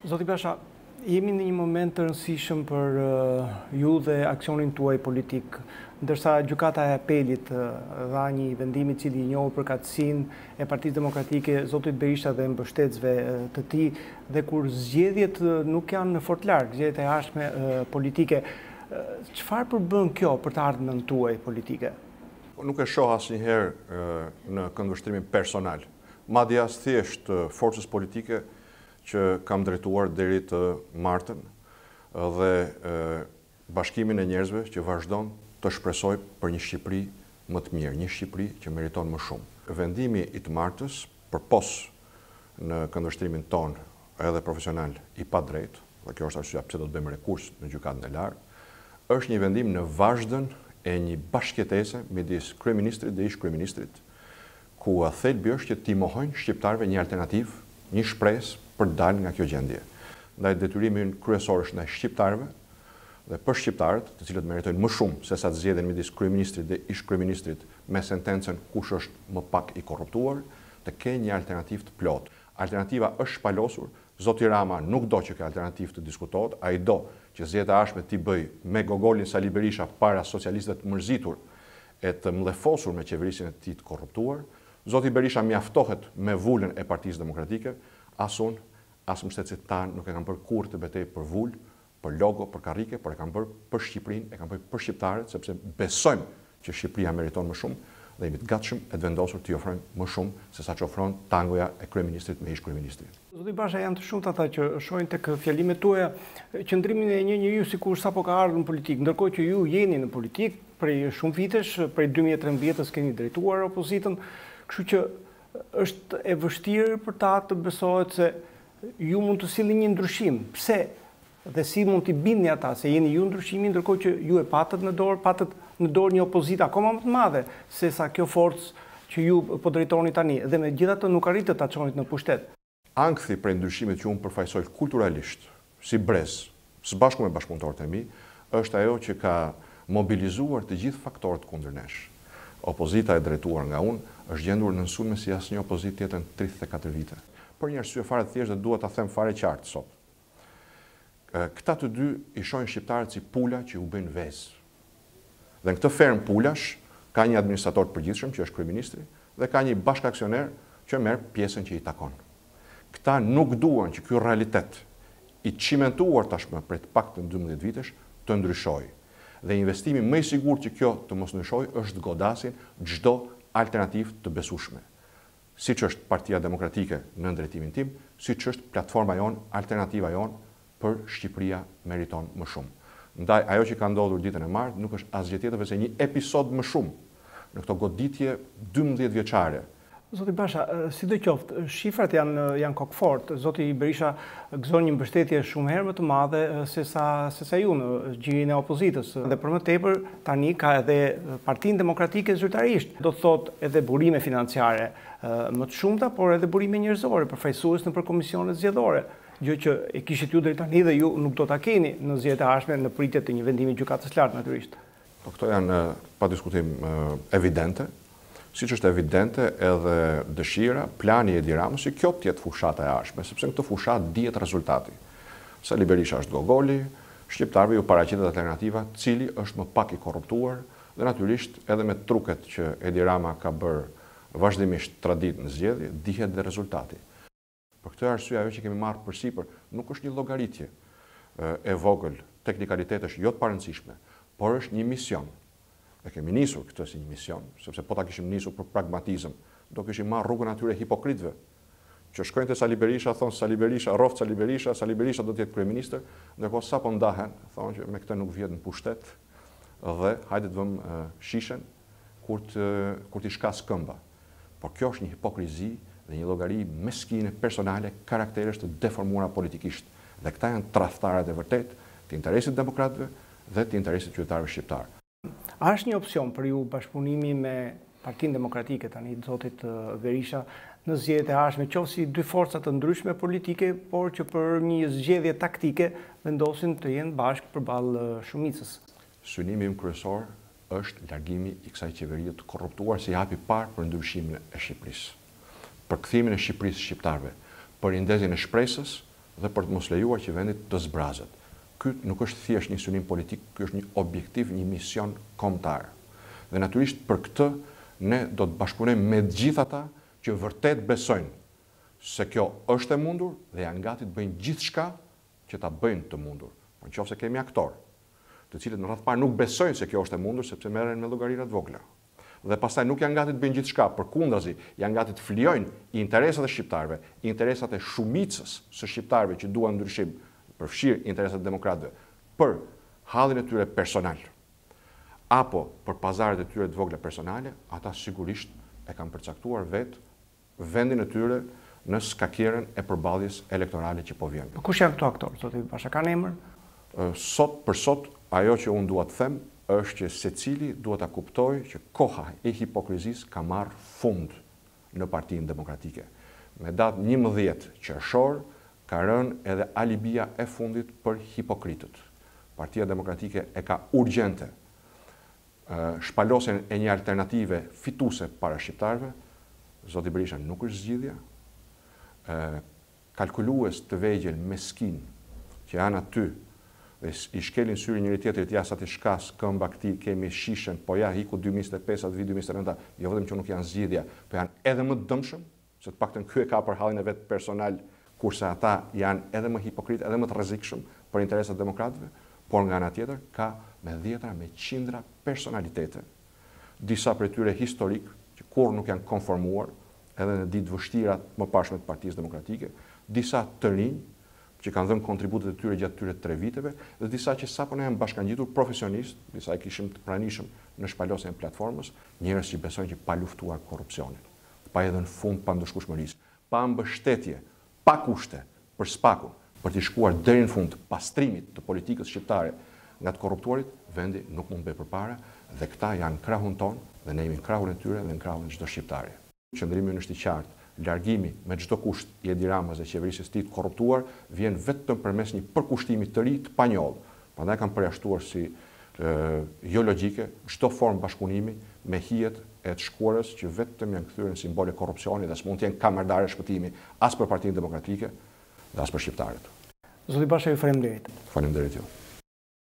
Zoti Basha, jemi në një moment të rëndësishëm për ju dhe aksionin tuaj politik, ndërsa gjykata e apelit dha një vendim i cili i njohur për katësinë e Partisë Demokratike, zotit Berisha dhe mbështetësve të tij, dhe kur zgjedhjet nuk janë fort larg, zgjedhjet e jashtme politike, çfarë përbën kjo për të ardhmen tuaj politike? Nuk e shoh asnjëherë në këndvështrimin personal. Madje as thjesht forcës politike që kam drejtuar deri të martën dhe bashkimin e njerëzve që vazhdon të shpresoj për një Shqipëri më të mirë, një Shqipëri që meriton më shumë. Vendimi i të martës përpos në këndvështrimin ton edhe profesional i padrejt, dhe kjo është arsyeja pse do të bëjmë rekurs në gjykatën e lartë, është një vendim në vazhdën e një bashkëjetese midis kryeministrit dhe ish kryeministrit, ku thelbi është që t'i mohojnë shqiptarëve një alternativë, një shpresë për të dalë nga kjo gjendje. Ndaj detyrimi kryesor është ndaj shqiptarëve dhe për shqiptarët, të cilët meritojnë më shumë se sa të zgjedhen midis kryeministrit dhe ish kryeministrit me sentencën kush është më pak i korruptuar, të kenë një alternativë të plotë. Alternativa është shpalosur, zoti Rama nuk do që kjo alternativë të diskutohet, ai do që zgjedhjet e ardhshme t'i bëj me gogolin Sali Berisha para socialistëve të mërzitur e të mllefosur me qeverisjen e tij të korruptuar. Zoti Berisha mjaftohet me vulën e Partisë Demokratike, as unë, as mbështetësit tanë nuk e kanë bërë kurrë të betejë për vulë, për logo, për karrike, por e kanë bërë për Shqipërinë, e kanë bërë për shqiptarët, sepse besojmë që Shqipëria meriton më shumë dhe jemi të gatshëm e të vendosur t'i ofrojmë më shumë se sa që ofron tangoja e kryeministrit me ish kryeministrit. Zoti Basha, janë të shumtë ata që shohin tek fjalimet tuaja qëndrimin e një njeriu sikur sapo ka ardhur në politikë, ndërkohë që ju jeni në politikë prej shumë vitesh, prej 2013 keni drejtuar opozitën, kështu që është e vështirë për ta të besohet se ju mund të sillni një ndryshim. Pse? Dhe si mund t'i bindni ata se jeni ju ndryshimi, ndërkohë që ju e patët në dorë një opozitë akoma më të madhe se sa kjo forcë që ju po drejtoni tani, dhe megjithatë nuk arritët ta çonit në pushtet. Ankthi prej ndryshimit që unë përfaqësoj kulturalisht, si brez, së bashku me bashkëpunëtorët e mi, është ajo që ka mobilizuar të gjithë faktorët kundër nesh. Opozita e drejtuar nga unë është gjendur në sulme si asnjë opozitë tjetër në 34 vite. Për një arsye fare të thjeshtë dhe dua ta them fare qartë sot. Këta të dy i shohin shqiptarët si pula që u bëjnë vezë. Dhe në këtë ferm pulash ka një administrator të përgjithshëm që është kryeministri dhe ka një bashkaksioner që merr pjesën që i takon. Këta nuk duan që ky realitet i cimentuar tashmë për të paktën 12 vitesh të ndryshojë. Dhe investimi më i sigurt që kjo të mos ndryshojë është të godasin çdo alternativë të besueshme. Siç është Partia Demokratike në drejtimin tim, siç është platforma jon, alternativa jon për Shqipëria meriton më shumë. Ndaj ajo që ka ndodhur ditën e martë nuk është asgjë tjetër veçse një episod më shumë në këto goditje 12 vjeçare. Zoti Basha, sidoqoftë, shifrat janë kokfort. Zoti Berisha gëzon një mbështetje shumë herë më të madhe se sa ju në gjirin e opozitës. Dhe për më tepër tani ka edhe Partinë Demokratike zyrtarisht. Do të thotë edhe burime financiare më të shumta, por edhe burime njerëzore, përfaqësues nëpër komisionet zgjedhore. Gjë që e kishit ju deri tani dhe ju nuk do ta keni në zgjedhjet e ardhshme në pritje të një vendimi gjykatës lartë natyrisht. Po këto janë pa diskutim evidente. Siç është evidente edhe dëshira, plani i Edi Ramës, që kjo të jetë fushata e ardhshme, sepse në këtë fushatë dihet rezultati. Sali Berisha është gogoli, shqiptarëve ju paraqitet alternativa, cili është më pak i korruptuar dhe natyrisht edhe me truket që Edi Rama ka bërë vazhdimisht tradit në zgjedhje, dihet dhe rezultati. Për këtë arsye ajo që kemi marrë përsipër nuk është një llogaritje e vogël, teknikalitetesh jo të parëndësishme, por është një mision. Ne kemi nisur këtë si një mision, sepse po ta kishim nisur për pragmatizëm, do kishim marrë rrugën atyre hipokritëve, që shkojnë te Sali Berisha, thonë Sali Berisha, rroft Sali Berisha do të jetë kryeministër, ndërkohë sapo ndahen, thonë që me këtë nuk vjet në pushtet dhe hajde të vëmë shishen kur t'i shkas këmba. Por kjo është një hipokrizi dhe një llogari meskine personale, karakteresh të deformuara politikisht. Dhe këta janë tradhtarët e vërtet të interesit demokratëve dhe të interesit qytetarëve shqiptar. A është një opsion për ju bashkëpunimi me Partinë Demokratike tani të zotit Berisha në zgjedhjet e ardhshme, qoftë si dy forca të ndryshme politike, por që për një zgjedhje taktike vendosin të jenë bashkë përballë shumicës? Synimi im kryesor është largimi i kësaj qeverie të korruptuar si hapi parë për ndryshimin e Shqipërisë, për kthimin e Shqipërisë shqiptarëve, për rindezjen e shpresës dhe për të mos lejuar që vendit të zbrazet. Ky nuk është thjesht një synim politik, ky është një objektiv, një mision kombëtar. Dhe natyrisht për këtë ne do të bashkëpunojmë me të gjithë ata që vërtet besojnë se kjo është e mundur dhe janë gati të bëjnë gjithçka që ta bëjnë të mundur. Por nëse kemi aktorë, të cilët në radhë parë nuk besojnë se kjo është e mundur sepse merren me llogarira të vogla. Dhe pastaj nuk janë gati të bëjnë gjithçka, përkundazi, janë gati të flijojnë interesat e shqiptarëve, interesat e shumicës së shqiptarëve që duan ndryshim, përfshirë interesat e demokratëve, për hallin e tyre personal, apo për pazaret e tyre të vogla personale, ata sigurisht e kanë përcaktuar vetë vendin e tyre në skakierën e përballjes elektorale që po vjen. Kush janë këto aktorë, zoti Basha, kanë emër? Për sot, ajo që unë dua të them është që secili duhet ta kuptojë që koha e hipokrizisë ka marrë fund në Partinë Demokratike. Me datë 11 qershor ka rënë edhe alibia e fundit për hipokritët. Partia Demokratike e ka urgjente shpalosjen e një alternative fituese para shqiptarëve. Zoti Berisha nuk është zgjidhja. Kalkulues të vegjël meskin që janë aty dhe i shkelin syrin njëri tjetrit, ja sa të shkas këmba këtij, kemi shishën, po ja hiku 2025, vi 2029, jo vetëm që nuk janë zgjidhja, po janë edhe më të dëmshëm, se të paktën ky e ka për hallin e vet personal, kurse ata janë edhe më hipokrit, edhe më të rrezikshëm për interesat demokratëve, por nga ana tjetër ka me dhjetra, me qindra personalitete, disa prej tyre historik, që kur nuk janë konformuar, edhe në ditë vështira më pashme të Partisë Demokratike, disa të rinj, që kanë dhënë kontributet e tyre gjatë tyre 3 viteve, dhe disa që sapo ne janë bashkangjitur profesionistë, disa e kishim të pranishëm në shpalosjen e platformës, njerëz që besojnë që pa luftuar korrupsionin, pa dhënë fund pandëshkueshmërisë, pa mbështetje, pa kushte për spakun, për të shkuar deri në fund pastrimit të politikës shqiptare nga të korruptuarit, vendi nuk mund të bëjë përpara, dhe këta janë krahun ton, dhe ne jemi në krahun e tyre dhe në krahun e çdo shqiptari. Qëndrimi është i qartë. Largimi me çdo kusht i Edi Ramës dhe qeverisë së tij të korruptuar vjen vetëm përmes një përkushtimi të ri të panjohur. Prandaj kanë përjashtuar si jo logjike çdo formë bashkëpunimi me hijet e të shkuarës që vetëm janë kthyer në simbole korrupsioni dhe s'mund të jenë kamardare shpëtimi as për Partinë Demokratike dhe as për shqiptarët. Zoti Basha, ju faleminderit. Faleminderit ju.